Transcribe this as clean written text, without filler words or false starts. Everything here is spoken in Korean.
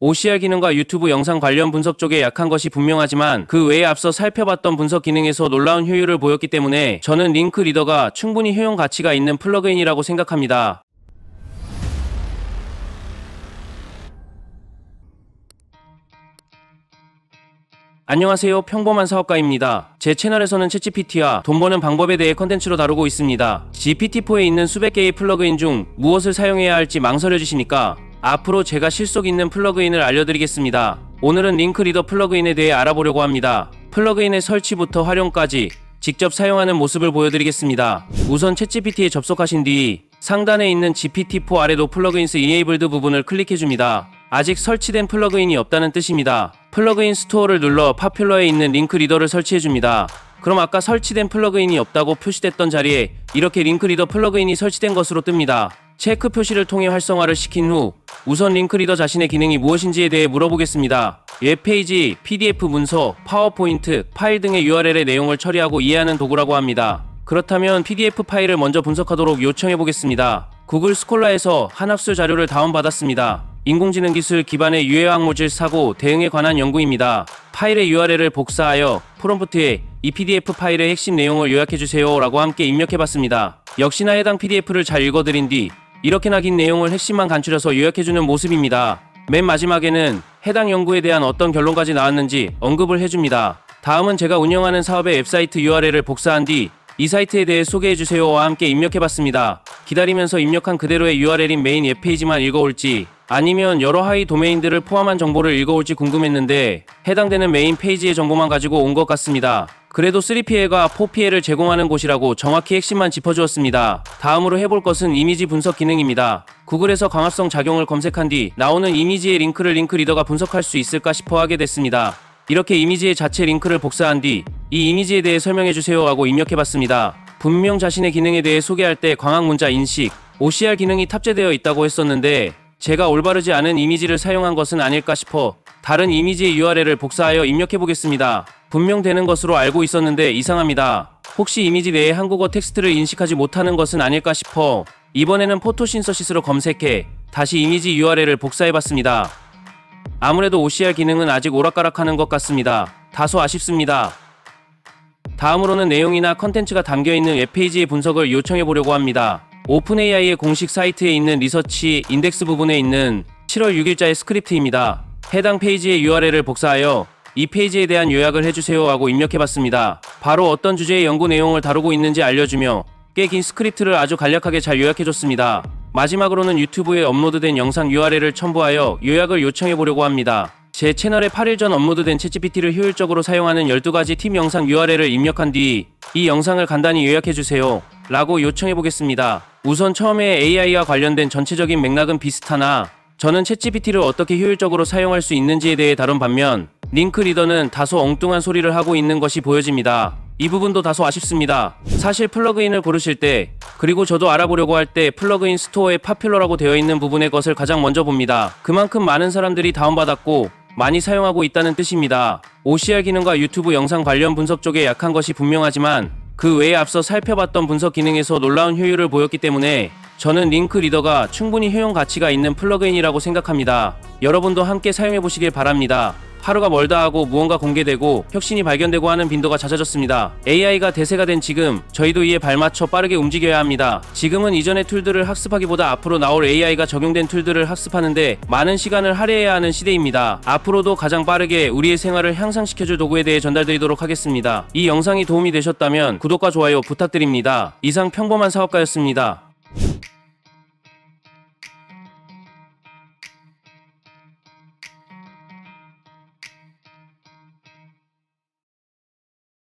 OCR 기능과 유튜브 영상 관련 분석 쪽에 약한 것이 분명하지만 그 외에 앞서 살펴봤던 분석 기능에서 놀라운 효율을 보였기 때문에 저는 링크 리더가 충분히 효용 가치가 있는 플러그인이라고 생각합니다. 안녕하세요, 평범한 사업가입니다. 제 채널에서는 챗GPT와 돈 버는 방법에 대해 컨텐츠로 다루고 있습니다. GPT-4에 있는 수백 개의 플러그인 중 무엇을 사용해야 할지 망설여지시니까 앞으로 제가 실속 있는 플러그인을 알려드리겠습니다. 오늘은 링크 리더 플러그인에 대해 알아보려고 합니다. 플러그인의 설치부터 활용까지 직접 사용하는 모습을 보여드리겠습니다. 우선 챗GPT에 접속하신 뒤 상단에 있는 GPT-4 아래로 플러그인스 이네이블드 부분을 클릭해줍니다. 아직 설치된 플러그인이 없다는 뜻입니다. 플러그인 스토어를 눌러 파퓰러에 있는 링크 리더를 설치해줍니다. 그럼 아까 설치된 플러그인이 없다고 표시됐던 자리에 이렇게 링크 리더 플러그인이 설치된 것으로 뜹니다. 체크 표시를 통해 활성화를 시킨 후 우선 링크 리더 자신의 기능이 무엇인지에 대해 물어보겠습니다. 웹페이지, PDF 문서, 파워포인트, 파일 등의 URL의 내용을 처리하고 이해하는 도구라고 합니다. 그렇다면 PDF 파일을 먼저 분석하도록 요청해보겠습니다. 구글 스콜라에서 한학술 자료를 다운받았습니다. 인공지능 기술 기반의 유해화학 모질 사고 대응에 관한 연구입니다. 파일의 URL을 복사하여 프롬프트에 이 PDF 파일의 핵심 내용을 요약해주세요 라고 함께 입력해봤습니다. 역시나 해당 PDF를 잘 읽어드린 뒤 이렇게나 긴 내용을 핵심만 간추려서 요약해주는 모습입니다. 맨 마지막에는 해당 연구에 대한 어떤 결론까지 나왔는지 언급을 해줍니다. 다음은 제가 운영하는 사업의 웹사이트 URL을 복사한 뒤 이 사이트에 대해 소개해주세요와 함께 입력해봤습니다. 기다리면서 입력한 그대로의 URL인 메인 웹페이지만 읽어올지 아니면 여러 하위 도메인들을 포함한 정보를 읽어올지 궁금했는데 해당되는 메인 페이지의 정보만 가지고 온 것 같습니다. 그래도 3PL과 4PL을 제공하는 곳이라고 정확히 핵심만 짚어주었습니다. 다음으로 해볼 것은 이미지 분석 기능입니다. 구글에서 광합성 작용을 검색한 뒤 나오는 이미지의 링크를 링크 리더가 분석할 수 있을까 싶어 하게 됐습니다. 이렇게 이미지의 자체 링크를 복사한 뒤 이 이미지에 대해 설명해주세요 하고 입력해봤습니다. 분명 자신의 기능에 대해 소개할 때 광학 문자 인식, OCR 기능이 탑재되어 있다고 했었는데 제가 올바르지 않은 이미지를 사용한 것은 아닐까 싶어 다른 이미지의 URL을 복사하여 입력해보겠습니다. 분명 되는 것으로 알고 있었는데 이상합니다. 혹시 이미지 내에 한국어 텍스트를 인식하지 못하는 것은 아닐까 싶어 이번에는 포토신서시스로 검색해 다시 이미지 URL을 복사해봤습니다. 아무래도 OCR 기능은 아직 오락가락하는 것 같습니다. 다소 아쉽습니다. 다음으로는 내용이나 컨텐츠가 담겨있는 웹페이지의 분석을 요청해보려고 합니다. 오픈AI의 공식 사이트에 있는 리서치 인덱스 부분에 있는 7월 6일자의 스크립트입니다. 해당 페이지의 URL을 복사하여 이 페이지에 대한 요약을 해주세요 하고 입력해봤습니다. 바로 어떤 주제의 연구 내용을 다루고 있는지 알려주며 꽤 긴 스크립트를 아주 간략하게 잘 요약해줬습니다. 마지막으로는 유튜브에 업로드된 영상 URL을 첨부하여 요약을 요청해보려고 합니다. 제 채널에 8일 전 업로드된 챗GPT를 효율적으로 사용하는 12가지 팁 영상 URL을 입력한 뒤 이 영상을 간단히 요약해주세요 라고 요청해보겠습니다. 우선 처음에 AI와 관련된 전체적인 맥락은 비슷하나 저는 챗GPT를 어떻게 효율적으로 사용할 수 있는지에 대해 다룬 반면 링크 리더는 다소 엉뚱한 소리를 하고 있는 것이 보여집니다. 이 부분도 다소 아쉽습니다. 사실 플러그인을 고르실 때 그리고 저도 알아보려고 할 때 플러그인 스토어에 파퓰러라고 되어 있는 부분의 것을 가장 먼저 봅니다. 그만큼 많은 사람들이 다운받았고 많이 사용하고 있다는 뜻입니다. OCR 기능과 유튜브 영상 관련 분석 쪽에 약한 것이 분명하지만 그 외에 앞서 살펴봤던 분석 기능에서 놀라운 효율을 보였기 때문에 저는 링크 리더가 충분히 효용 가치가 있는 플러그인이라고 생각합니다. 여러분도 함께 사용해보시길 바랍니다. 하루가 멀다 하고 무언가 공개되고 혁신이 발견되고 하는 빈도가 잦아졌습니다. AI가 대세가 된 지금 저희도 이에 발맞춰 빠르게 움직여야 합니다. 지금은 이전의 툴들을 학습하기보다 앞으로 나올 AI가 적용된 툴들을 학습하는데 많은 시간을 할애해야 하는 시대입니다. 앞으로도 가장 빠르게 우리의 생활을 향상시켜줄 도구에 대해 전달드리도록 하겠습니다. 이 영상이 도움이 되셨다면 구독과 좋아요 부탁드립니다. 이상 평범한 사업가였습니다.